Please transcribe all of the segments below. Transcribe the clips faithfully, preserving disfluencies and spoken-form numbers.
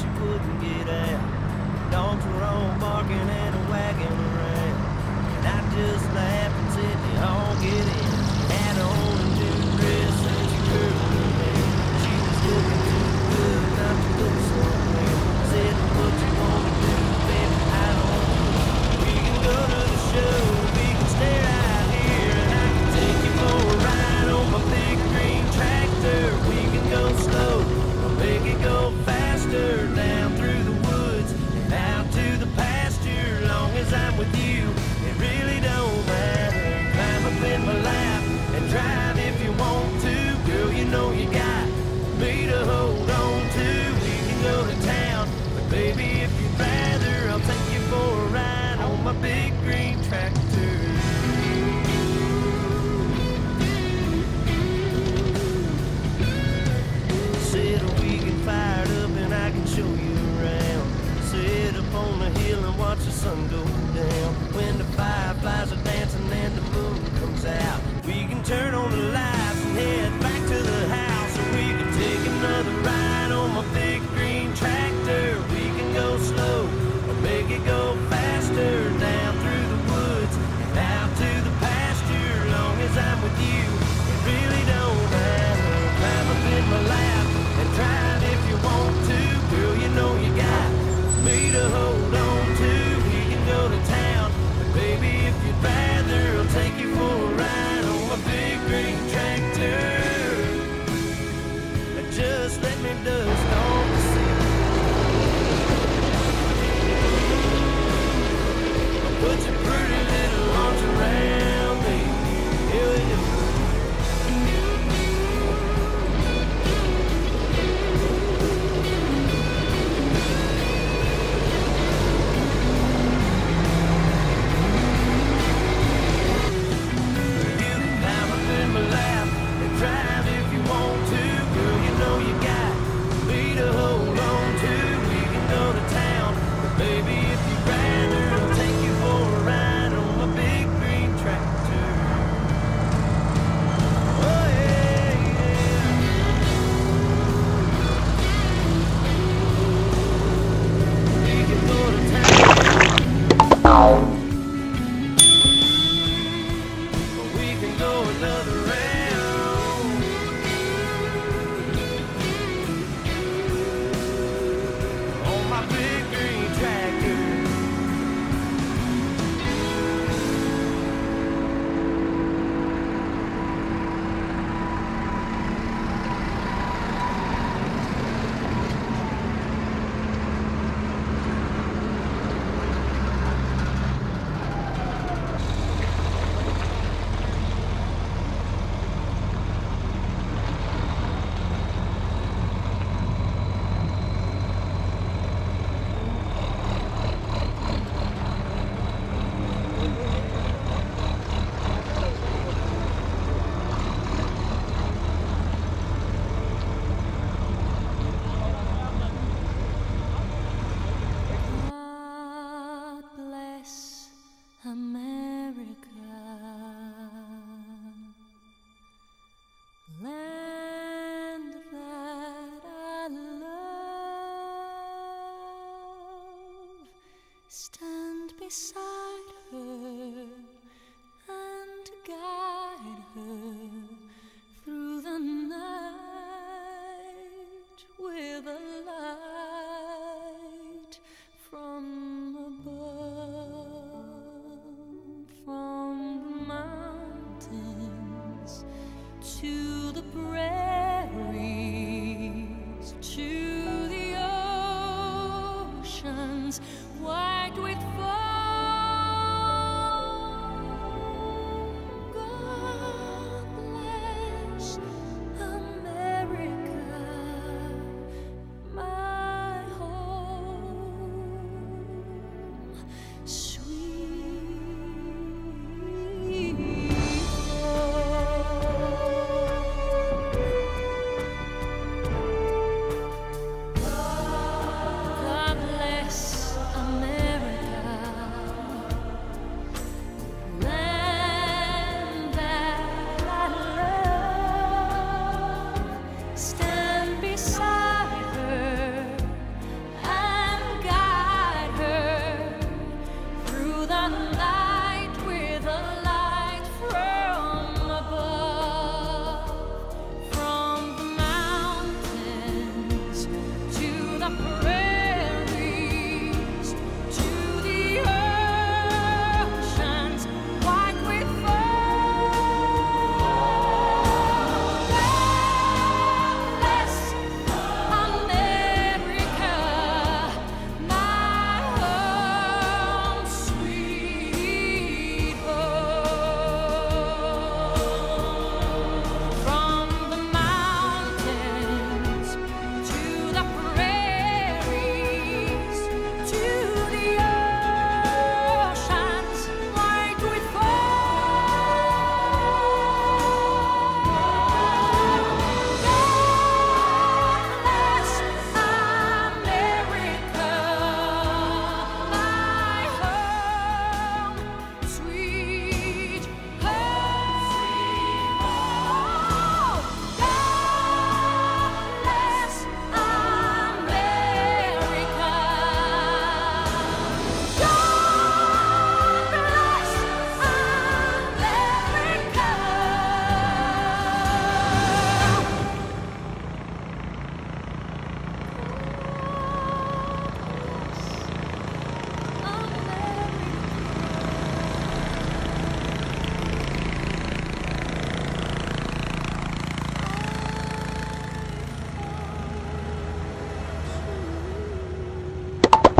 she couldn't get out. Dogs were all barking and a wagging around. And I just laughed and said, they all get in. She had on a new dress and she curled her hair. She was looking too good not to go somewhere. I said, what you wanna do, baby, I don't know. We can go to the show, we can stay right here, and I can take you for a ride on my big green tractor. We can go slow, or make it go faster, down through the woods and out to the pasture. Long as I'm with you, it really don't matter. Climb up in my lap and drive if you want to. Girl, you know you got me to hold on to. We can go to town, but baby, if you'd rather, I'll take you for a ride on my big green tractor. Said we can fire it up and I can show you around. Sit up on the hill and watch the sun go down. When the fireflies are dancing and the moon comes out, we can turn on the lights and head back to the house. Or we can take another ride on my big green tractor. We can go slow or make it go faster, down through the woods and out to the pasture. Long as I'm with you, it really don't matter. Climb up in my lap and drive if you want to. Girl, you know you got me to hold on to. We can go to town, but baby, if you'd rather, I'll take you for a ride on my big green tractor. Just let me dust off the seat. Put your pretty little arms around me. Here we go. Drive if you want to, girl, you know you got me to hold on to. We can go to town, but baby, if you'd rather, I'll take you for a ride on my big green tractor. Oh yeah, yeah. We can go to town, but we can go another round. Stand beside her and guide her through the night with a light from above, from the mountains to the prairies, to the oceans white with foam. God bless America, my home, sweet home. God bless America.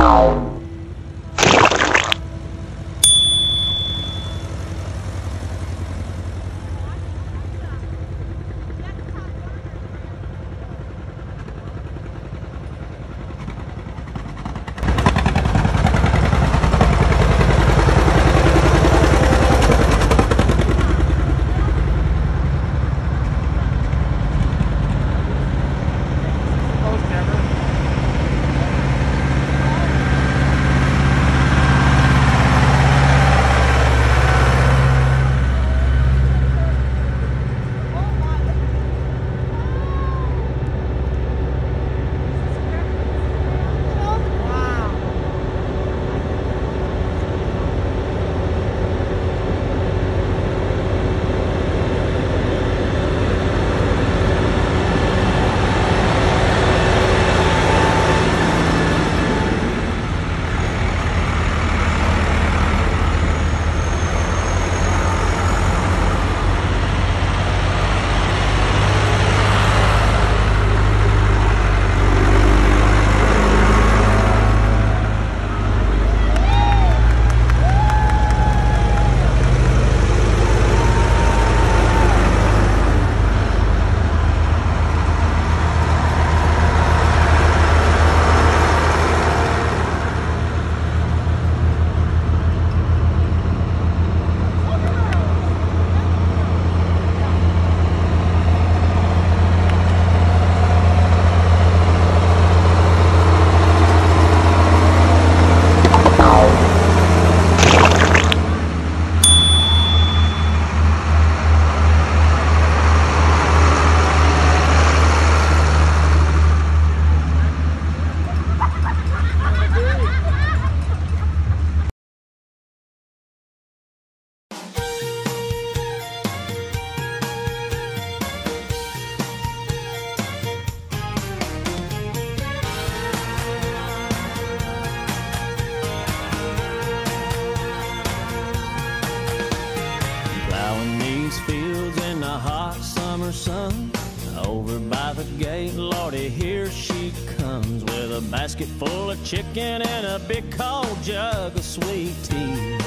Son, over by the gate, Lordy, here she comes with a basket full of chicken and a big cold jug of sweet tea.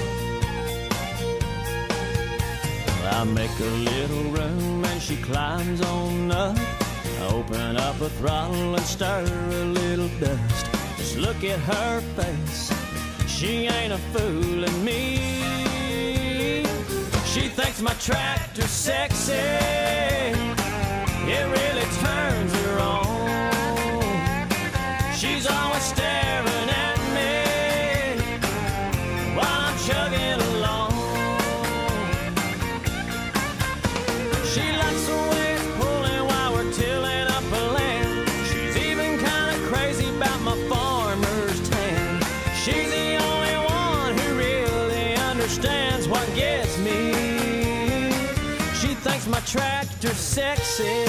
I make a little room and she climbs on up, open up a throttle and stir a little dust. Just look at her face, she ain't a fooling me. She thinks my tractor's sexy, it really turns her on. She's always staring at me while I'm chugging along. She likes the way it's pulling while we're tilling up a land. She's even kind of crazy about my farmer's tan. She's the only one who really understands what gets me. She thinks my tractor's sexy.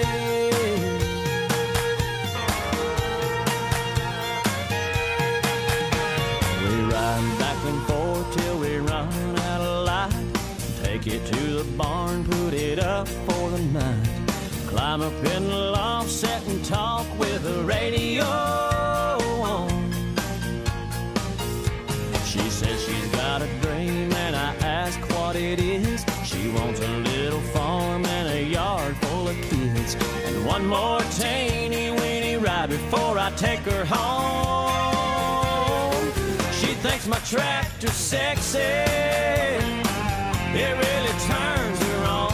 We ride back and forth till we run out of light. Take it to the barn, put it up for the night. Climb up in the loft, sit and talk with the radio on. She says she's got a dream and I ask what it is. She wants a little farm and a yard full of kids, and one more teeny weeny ride before I take her home. She thinks my tractor's sexy, it really turns her on.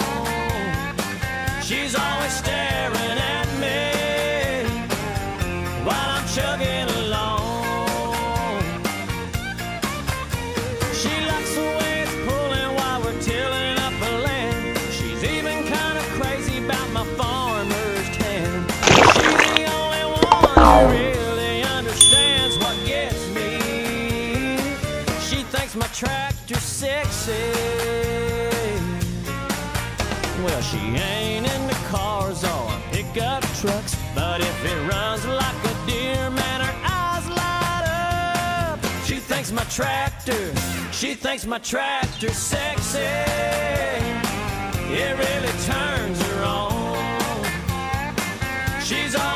She's always staring at me while I'm chugging along. She likes the way it's pulling while we're tilling up the land. She's even kind of crazy about my farmer's tan. She's the only one who really understands what gets me. She thinks my tractor's sexy. Well, she ain't into cars or pickup trucks, but if it runs like a deer, man, her eyes light up. She thinks my tractor, she thinks my tractor's sexy, it really turns her on. She's all